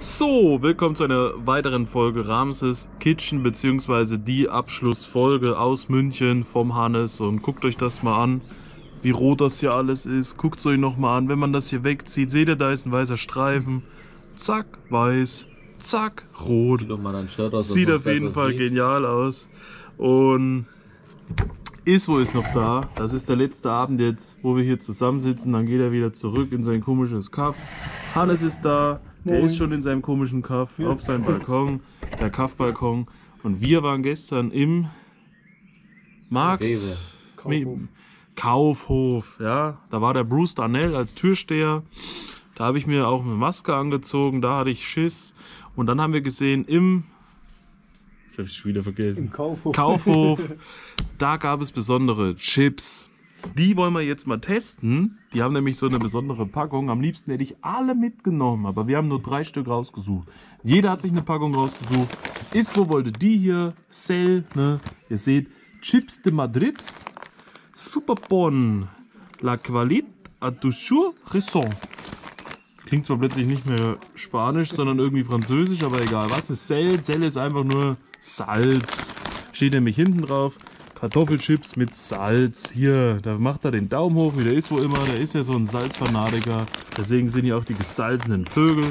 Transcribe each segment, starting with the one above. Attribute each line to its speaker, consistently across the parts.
Speaker 1: So, willkommen zu einer weiteren Folge Ramses Kitchen, beziehungsweise die Abschlussfolge aus München vom Hannes. Und guckt euch das mal an, wie rot das hier alles ist. Guckt es euch nochmal an, wenn man das hier wegzieht, seht ihr, da ist ein weißer Streifen. Zack, weiß, zack, rot.
Speaker 2: Sieht doch mal dein Shirt aus,
Speaker 1: sieht auf jeden Fall genial aus. Und Iswo ist noch da. Das ist der letzte Abend jetzt, wo wir hier zusammensitzen. Dann geht er wieder zurück in sein komisches Kaff. Hannes ist da. Der ist schon in seinem komischen Kaff auf seinem Balkon, der Kaffbalkon. Und wir waren gestern im Markt, Kaufhof. Ja, da war der Bruce Darnell als Türsteher. Da habe ich mir auch eine Maske angezogen, da hatte ich Schiss. Und dann haben wir gesehen jetzt habe ich es schon wieder vergessen.
Speaker 3: Im Kaufhof.
Speaker 1: Kaufhof. Da gab es besondere Chips. Die wollen wir jetzt mal testen. Die haben nämlich so eine besondere Packung. Am liebsten hätte ich alle mitgenommen, aber wir haben nur 3 Stück rausgesucht. Jeder hat sich eine Packung rausgesucht. Iswo wollte die hier, Cell, ne? Ihr seht, Chips de Madrid, Super Bon, La Qualité a toujours raison. Klingt zwar plötzlich nicht mehr Spanisch, sondern irgendwie Französisch, aber egal. Was ist Cell? Cell ist einfach nur Salz. Steht nämlich hinten drauf. Kartoffelchips mit Salz. Hier, da macht er den Daumen hoch, wie der ist wo immer. Der ist ja so ein Salzfanatiker. Deswegen sind hier auch die gesalzenen Vögel.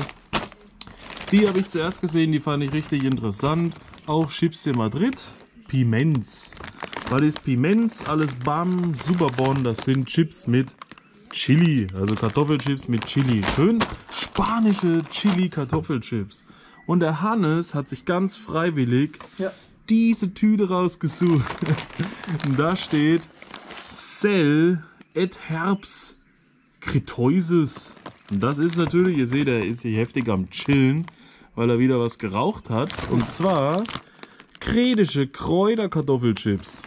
Speaker 1: Die habe ich zuerst gesehen, die fand ich richtig interessant. Auch Chips de Madrid. Piments. Was ist Piments? Alles Bam, Super Bon. Das sind Chips mit Chili. Also Kartoffelchips mit Chili. Schön spanische Chili-Kartoffelchips. Und der Hannes hat sich ganz freiwillig diese Tüte rausgesucht. Und da steht Cell et Herbs Kritoises. Und das ist natürlich, ihr seht, er ist hier heftig am Chillen, weil er wieder was geraucht hat. Und zwar kredische Kräuterkartoffelchips.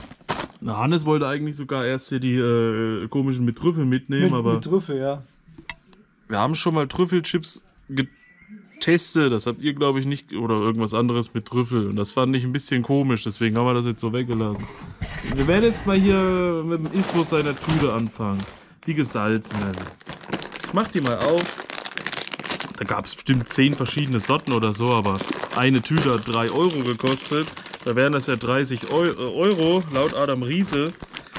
Speaker 1: Na, Hannes wollte eigentlich sogar erst hier die komischen mit Trüffel mitnehmen, aber
Speaker 3: mit Trüffel, ja.
Speaker 1: Wir haben schon mal Trüffelchips getestet, das habt ihr glaube ich nicht, oder irgendwas anderes mit Trüffel, und das fand ich ein bisschen komisch, deswegen haben wir das jetzt so weggelassen. Wir werden jetzt mal hier mit dem Iswo seiner Tüte anfangen, die gesalzenen. Ich mach die mal auf, da gab es bestimmt 10 verschiedene Sorten oder so, aber eine Tüte hat 3 Euro gekostet, da wären das ja 30 Euro laut Adam Riese.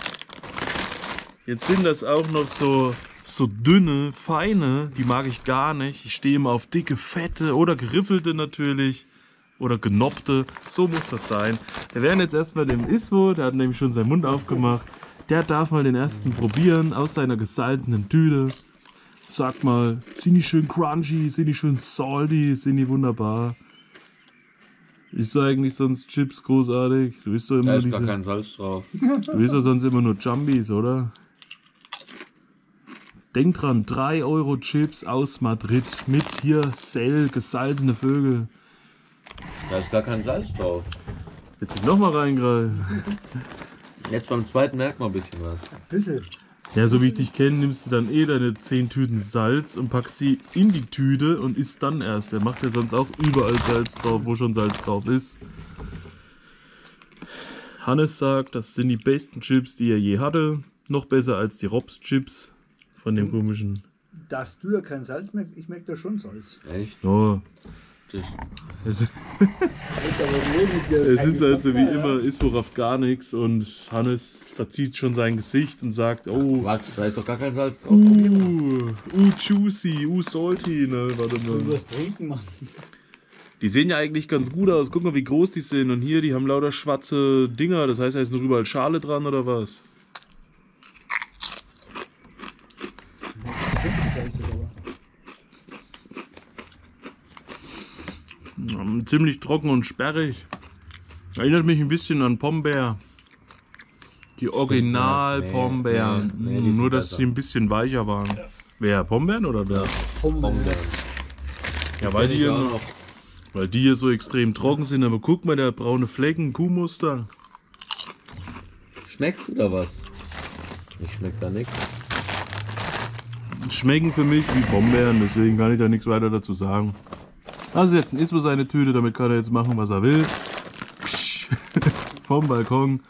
Speaker 1: Jetzt sind das auch noch so dünne, feine, die mag ich gar nicht. Ich stehe immer auf dicke, fette oder geriffelte natürlich. Oder genoppte. So muss das sein. Wir werden jetzt erstmal dem Iswo, der hat nämlich schon seinen Mund aufgemacht. Der darf mal den ersten probieren aus seiner gesalzenen Tüte. Sag mal, sind die schön crunchy, sind die schön salty, sind die wunderbar? Isst du eigentlich sonst Chips großartig? Du isst doch immer
Speaker 2: da ist gar kein Salz drauf.
Speaker 1: Du isst doch sonst immer nur Jumbies, oder? Denk dran, 3 Euro Chips aus Madrid mit hier Cell, gesalzene Vögel.
Speaker 2: Da ist gar kein Salz drauf.
Speaker 1: Willst du nochmal reingreifen?
Speaker 2: Jetzt beim zweiten merkt man ein bisschen was.
Speaker 3: Bisschen.
Speaker 1: Ja, so wie ich dich kenne, nimmst du dann deine 10 Tüten Salz und packst sie in die Tüte und isst dann erst. Der macht ja sonst auch überall Salz drauf, wo schon Salz drauf ist. Hannes sagt, das sind die besten Chips, die er je hatte. Noch besser als die Robs-Chips von dem komischen.
Speaker 3: Dass du ja kein Salz merkst, ich merke da schon Salz.
Speaker 2: Echt?
Speaker 1: Oh.
Speaker 2: Das
Speaker 1: Es ist also wie immer, Iswo auf gar nichts, und Hannes verzieht schon sein Gesicht und sagt, oh,
Speaker 2: Warte, da ist doch gar kein Salz drauf.
Speaker 1: juicy, salty, ne, warte
Speaker 3: Du
Speaker 1: mal.
Speaker 3: wirst trinken, Mann.
Speaker 1: Die sehen ja eigentlich ganz gut aus, guck mal wie groß die sind, und hier, die haben lauter schwarze Dinger, das heißt, da ist noch überall Schale dran oder was? Ziemlich trocken und sperrig. Erinnert mich ein bisschen an Pombeer. Die Original-Pombeeren.
Speaker 2: Nee, die sind
Speaker 1: Nur, dass
Speaker 2: besser.
Speaker 1: sie ein bisschen weicher waren. Wer? Pombeeren oder wer?
Speaker 2: Pombeeren.
Speaker 1: Ja, weil die,
Speaker 2: Kenn ich auch noch.
Speaker 1: weil die hier so extrem trocken sind. Aber guck mal, der hat braune Flecken, Kuhmuster.
Speaker 2: Schmeckst du da was? Ich schmeck da nichts.
Speaker 1: Schmecken für mich wie Pombeeren, deswegen kann ich da nichts weiter dazu sagen. Also jetzt ein Iswo seine Tüte, damit kann er jetzt machen, was er will. Vom Balkon.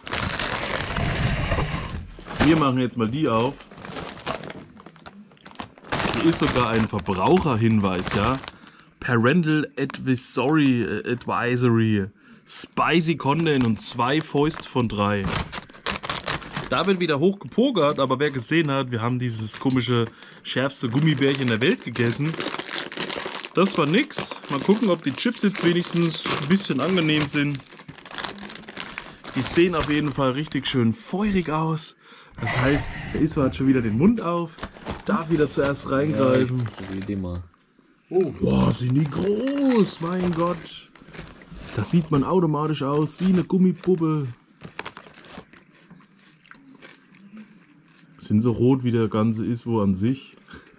Speaker 1: Wir machen jetzt mal die auf. Hier ist sogar ein Verbraucherhinweis, ja. Parental Advisory, Spicy Content und 2 Fäuste von 3. Da wird wieder hoch gepokert, aber wer gesehen hat, wir haben dieses komische, schärfste Gummibärchen der Welt gegessen. Das war nix. Mal gucken, ob die Chips jetzt wenigstens ein bisschen angenehm sind. Die sehen auf jeden Fall richtig schön feurig aus. Das heißt, der Iswa hat schon wieder den Mund auf, darf wieder zuerst reingreifen.
Speaker 2: Ja, mal.
Speaker 3: Oh,
Speaker 1: Boah, sind die groß, mein Gott. Das sieht man automatisch aus, wie eine Gummipuppe. Sind so rot wie der ganze Iswo an sich.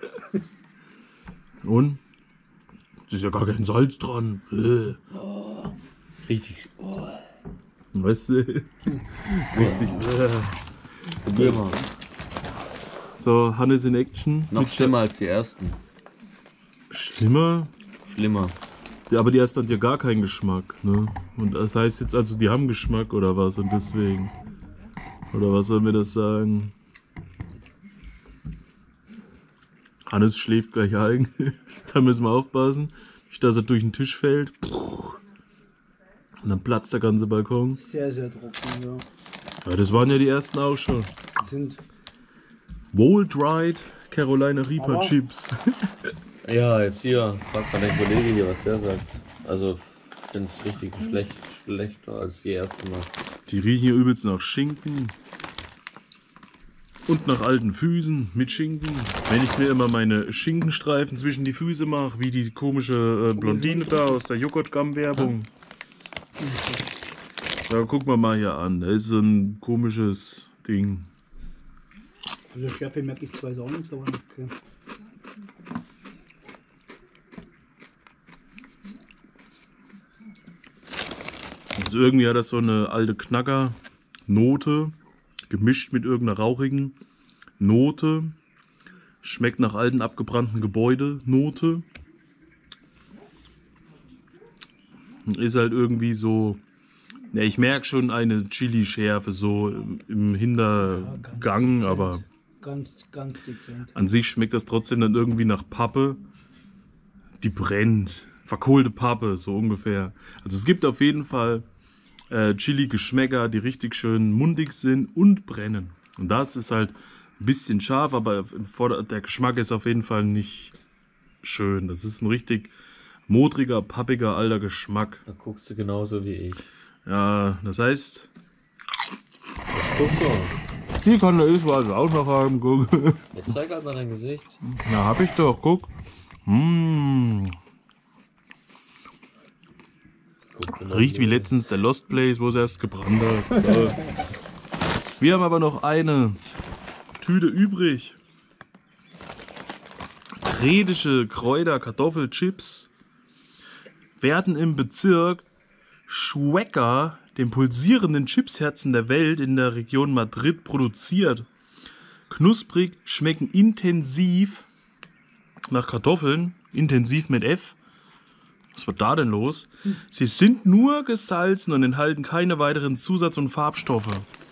Speaker 1: Und? Es ist ja gar kein Salz dran.
Speaker 2: Richtig. Oh.
Speaker 1: Weißt du? Richtig.
Speaker 2: Probier mal.
Speaker 1: So, Hannes in Action.
Speaker 2: Noch schlimmer als die ersten.
Speaker 1: Schlimmer?
Speaker 2: Schlimmer.
Speaker 1: Ja, aber die ersten hat ja gar keinen Geschmack. Ne? Und das heißt jetzt also, die haben Geschmack oder was? Und deswegen. Oder was sollen wir das sagen? Hannes schläft gleich ein. Da müssen wir aufpassen. Nicht, dass er durch den Tisch fällt. Und dann platzt der ganze Balkon.
Speaker 3: sehr, sehr trocken, ja.
Speaker 1: Ja, das waren ja die ersten auch schon.
Speaker 3: Die sind
Speaker 1: Wohl-Dried Carolina Reaper
Speaker 3: Aber-
Speaker 1: Chips.
Speaker 2: Ja, jetzt hier. Frag mal den Kollege hier, was der sagt. Also, ich finde es richtig schlechter als die erste Mal.
Speaker 1: Die riechen hier übelst nach Schinken. Und nach alten Füßen mit Schinken. Wenn ich mir immer meine Schinkenstreifen zwischen die Füße mache, wie die komische Blondine da aus der Joghurt-Gum-Werbung. Da gucken wir mal hier an. Da ist so ein komisches Ding.
Speaker 3: von der Schärfe merke ich zwar auch nichts, aber okay.
Speaker 1: Also irgendwie hat das so eine alte Knacker-Note, gemischt mit irgendeiner rauchigen Note. Schmeckt nach alten abgebrannten Gebäude-Note. Ist halt irgendwie so, ja, ich merke schon eine Chili-Schärfe so im Hintergang,
Speaker 3: dezent.
Speaker 1: aber
Speaker 3: Ganz dezent.
Speaker 1: an sich schmeckt das trotzdem dann irgendwie nach Pappe, die brennt. Verkohlte Pappe, so ungefähr. Also es gibt auf jeden Fall Chili-Geschmäcker, die richtig schön mundig sind und brennen. Und das ist halt ein bisschen scharf, aber der Geschmack ist auf jeden Fall nicht schön. Das ist ein richtig modriger, pappiger, alter Geschmack.
Speaker 2: Da guckst du genauso wie ich.
Speaker 1: Ja, das heißt,
Speaker 2: Guck so.
Speaker 1: die kann der Iswa also auch noch haben, guck.
Speaker 2: Jetzt zeig halt mal dein Gesicht.
Speaker 1: Na, hab ich doch, guck. Mmh.
Speaker 2: Guck genau
Speaker 1: Riecht wie letztens der Lost Place, wo es erst gebrannt hat. So. Wir haben aber noch eine Tüte übrig. Redische Kräuter-Kartoffelchips werden im Bezirk Chueca, dem pulsierenden Chipsherzen der Welt in der Region Madrid, produziert. Knusprig, schmecken intensiv nach Kartoffeln, intensiv mit F. Was war da denn los? Sie sind nur gesalzen und enthalten keine weiteren Zusatz- und Farbstoffe.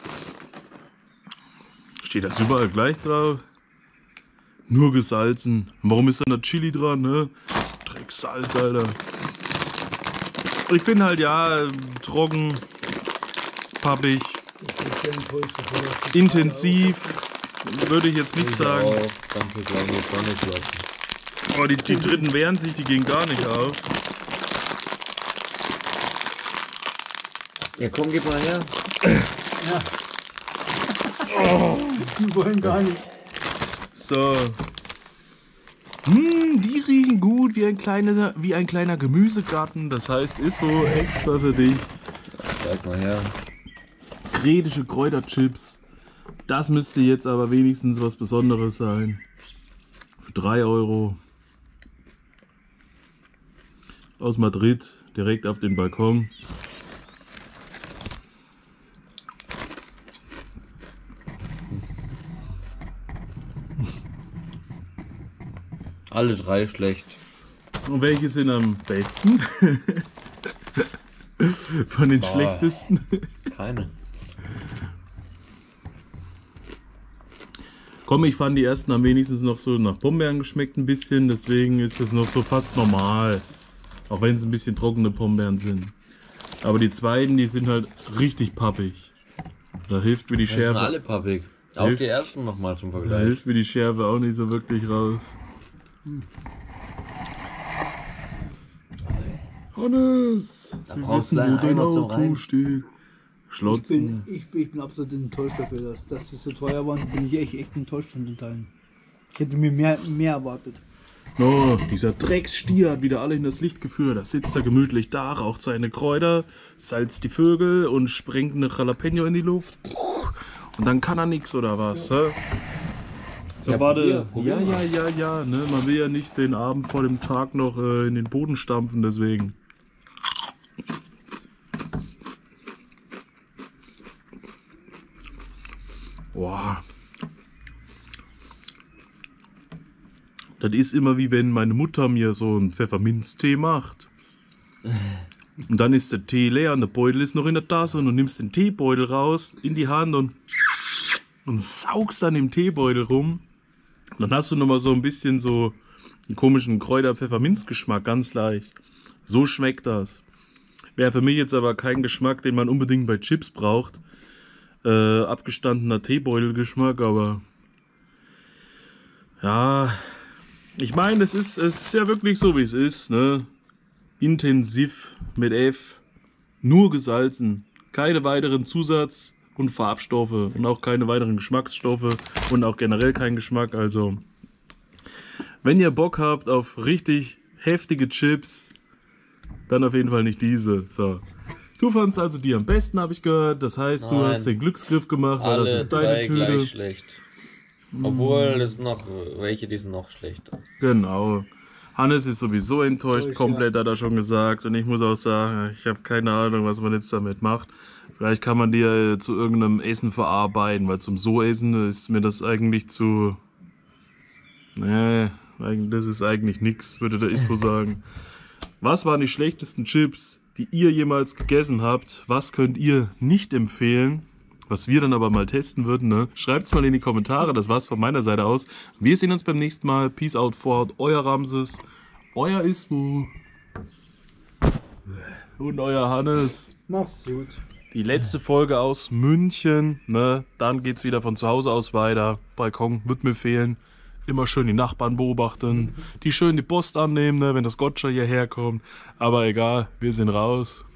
Speaker 1: Steht das überall gleich drauf? Nur gesalzen. Warum ist da noch Chili dran, ne? Drecksalz, Alter. Ich finde halt, ja, trocken, pappig,
Speaker 3: Ich bin sehr enttäuscht, bevor das
Speaker 1: intensiv, würde ich jetzt nicht sagen.
Speaker 2: Auch ganz so kleine Tonne lassen.
Speaker 1: Oh, die dritten wehren sich, die gehen gar nicht auf.
Speaker 2: Ja, komm, gib mal her.
Speaker 3: Die wollen gar nicht.
Speaker 1: So. Die riechen gut wie ein kleiner Gemüsegarten. Das heißt, ist so extra für dich.
Speaker 2: Zeig mal her.
Speaker 1: Redische Kräuterchips. Das müsste jetzt aber wenigstens was Besonderes sein. Für 3 Euro. Aus Madrid, direkt auf den Balkon.
Speaker 2: Alle drei schlecht.
Speaker 1: Und welche sind am besten? Von den
Speaker 2: Boah.
Speaker 1: schlechtesten?
Speaker 2: Keine.
Speaker 1: Komm, ich fand die ersten am wenigstens noch so nach Pombeeren geschmeckt ein bisschen, deswegen ist es noch so fast normal. Auch wenn es ein bisschen trockene Pombeeren sind. Aber die zweiten, die sind halt richtig pappig. Da hilft mir die
Speaker 2: Das sind
Speaker 1: Schärfe.
Speaker 2: alle pappig. Auch
Speaker 1: Hilft-
Speaker 2: die ersten nochmal zum
Speaker 1: Da
Speaker 2: Vergleich.
Speaker 1: hilft mir die Schärfe auch nicht so wirklich raus. Hannes!
Speaker 2: Da
Speaker 1: wir
Speaker 2: brauchst
Speaker 1: wissen,
Speaker 2: du
Speaker 1: wo dein
Speaker 2: Eimer zum
Speaker 1: Auto
Speaker 2: Rein.
Speaker 1: steht. Schlotzen.
Speaker 3: Ich bin absolut enttäuscht dafür, dass sie so teuer waren. Bin ich echt enttäuscht von den Teilen. Ich hätte mir mehr erwartet.
Speaker 1: Oh, dieser Drecksstier hat wieder alle in das Licht geführt. Da sitzt er gemütlich da, raucht seine Kräuter, salzt die Vögel und sprengt eine Jalapeno in die Luft. Und dann kann er nix oder was? Hä? So,
Speaker 2: Ja,
Speaker 1: warte.
Speaker 2: probier mal.
Speaker 1: Ja, ne? Man will ja nicht den Abend vor dem Tag noch in den Boden stampfen, deswegen. Boah. Das ist immer wie wenn meine Mutter mir so einen Pfefferminztee macht. Und dann ist der Tee leer und der Beutel ist noch in der Tasse und du nimmst den Teebeutel raus in die Hand und saugst dann im Teebeutel rum. Dann hast du nochmal so ein bisschen so einen komischen Kräuter-Pfefferminz-Geschmack, ganz leicht. So schmeckt das. Wäre für mich jetzt aber kein Geschmack, den man unbedingt bei Chips braucht. Abgestandener Teebeutelgeschmack, aber ja, ich meine, es ist ja wirklich so, wie es ist, ne? Intensiv mit F, nur gesalzen, keine weiteren Zusatz- und Farbstoffe und auch keine weiteren Geschmacksstoffe und auch generell kein Geschmack. Also, wenn ihr Bock habt auf richtig heftige Chips, dann auf jeden Fall nicht diese. So. Du fandst also die am besten, habe ich gehört. Das heißt, du
Speaker 2: Nein.
Speaker 1: hast den Glücksgriff gemacht, weil das
Speaker 2: Alle
Speaker 1: ist deine
Speaker 2: drei
Speaker 1: Tüte.
Speaker 2: gleich schlecht. Obwohl es noch welche, die sind noch schlechter.
Speaker 1: Genau. Hannes ist sowieso enttäuscht, komplett hat er schon gesagt. Und ich muss auch sagen, ich habe keine Ahnung, was man jetzt damit macht. Vielleicht kann man die ja zu irgendeinem Essen verarbeiten, weil zum So-Essen ist mir das eigentlich zu... Nee, das ist eigentlich nichts, würde der Ispo sagen. Was waren die schlechtesten Chips, die ihr jemals gegessen habt? Was könnt ihr nicht empfehlen? Was wir dann aber mal testen würden, ne? Schreibt's mal in die Kommentare, das war's von meiner Seite aus. Wir sehen uns beim nächsten Mal. Peace out, fort, euer Ramses, euer Ismo und euer Hannes.
Speaker 3: Mach's gut.
Speaker 1: Die letzte Folge aus München, ne? Dann geht's wieder von zu Hause aus weiter. Balkon wird mir fehlen. Immer schön die Nachbarn beobachten, die schön die Post annehmen, ne? Wenn das Gotcha hierher kommt. Aber egal, wir sind raus.